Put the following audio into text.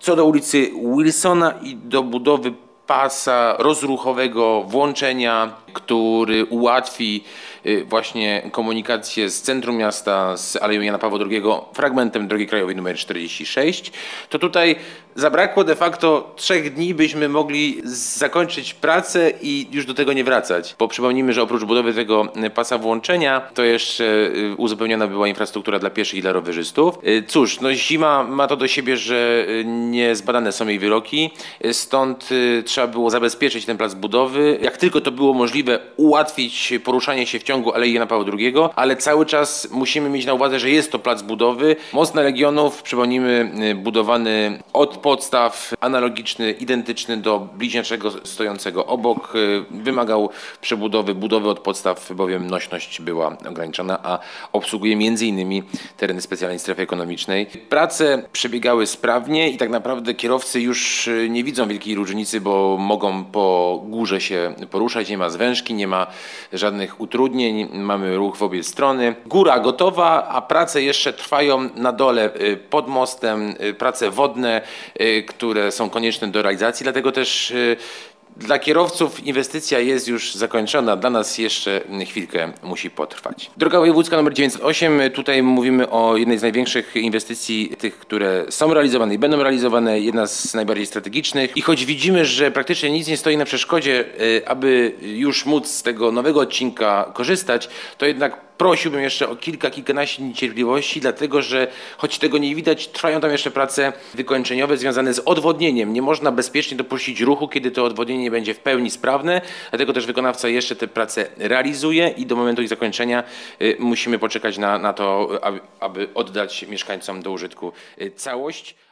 Co do ulicy Wilsona i do budowy pasa rozruchowego włączenia, który ułatwi właśnie komunikację z centrum miasta, z Aleją Jana Pawła II, fragmentem drogi krajowej nr 46, to tutaj zabrakło de facto 3 dni, byśmy mogli zakończyć pracę i już do tego nie wracać. Bo przypomnijmy, że oprócz budowy tego pasa włączenia, to jeszcze uzupełniona była infrastruktura dla pieszych i dla rowerzystów. Cóż, no zima ma to do siebie, że niezbadane są jej wyroki, stąd trzeba było zabezpieczyć ten plac budowy. Jak tylko to było możliwe, ułatwić poruszanie się w ciągu Alei Jana Pawła II, ale cały czas musimy mieć na uwadze, że jest to plac budowy. Most na Legionów, przypomnijmy, budowany od podstaw, analogiczny, identyczny do bliźniaczego stojącego obok, wymagał budowy od podstaw, bowiem nośność była ograniczona, a obsługuje m.in. tereny specjalnej strefy ekonomicznej. Prace przebiegały sprawnie i tak naprawdę kierowcy już nie widzą wielkiej różnicy, bo mogą po górze się poruszać, nie ma zwężki, nie ma żadnych utrudnień, mamy ruch w obie strony. Góra gotowa, a prace jeszcze trwają na dole pod mostem, prace wodne, które są konieczne do realizacji, dlatego też dla kierowców inwestycja jest już zakończona, dla nas jeszcze chwilkę musi potrwać. Droga wojewódzka nr 908, tutaj mówimy o jednej z największych inwestycji, tych, które są realizowane i będą realizowane, jedna z najbardziej strategicznych. I choć widzimy, że praktycznie nic nie stoi na przeszkodzie, aby już móc z tego nowego odcinka korzystać, to jednak prosiłbym jeszcze o kilkanaście dni cierpliwości, dlatego że choć tego nie widać, trwają tam jeszcze prace wykończeniowe związane z odwodnieniem. Nie można bezpiecznie dopuścić ruchu, kiedy to odwodnienie nie będzie w pełni sprawne, dlatego też wykonawca jeszcze te prace realizuje i do momentu ich zakończenia musimy poczekać na to, aby oddać mieszkańcom do użytku całość.